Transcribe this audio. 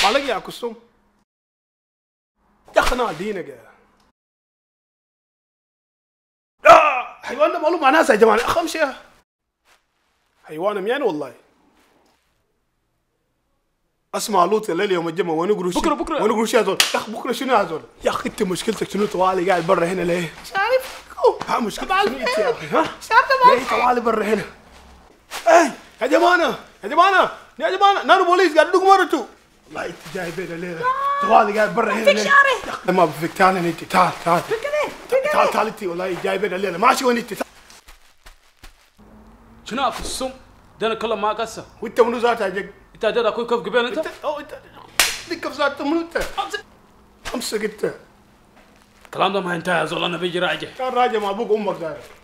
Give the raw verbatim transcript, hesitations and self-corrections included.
على يا كسوم يا خنا دينك يا لا حيوان ده معلوم مع ناس يا جماعه خمس يا حيوان ميان والله اسمع لوط الليل يوم الجمعه وين قروشي بكره بكره وين قروشي هذول يا اخي بكره شنو هذول يا اخي انت مشكلتك شنو طوالي قاعد برا هنا ليه؟ مش عارف ها مشكلتك شنو انت يا اخي ها؟ مش عارفه ليه طوالي برا هنا؟ اي يا جماعه يا جماعه يا جماعه نانو بوليس قاعد يدق مرته والله انت جاي بين الليله طوالي قاعد برا هنا فيك شعري يا اخي ما بفيك تعال انت تعال تعال فيك ليه؟ تعال تعال انت والله جاي بين الليله ماشي وين انت شنو اقسم ده انا كلام معك هسه وانت منو ذاتها جق انت جد اكو كيف قبل انت انت او انت ديك في ذات منو انت امسك انت الكلام ده ما انتهى يا زول انا بيجي راجع كان راجع مع ابوك وامك داير